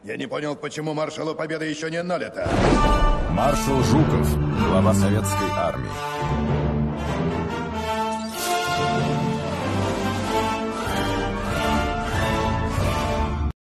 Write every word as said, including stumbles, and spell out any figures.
Я не понял, почему маршалу Победы еще не налито. Маршал Жуков, глава советской армии.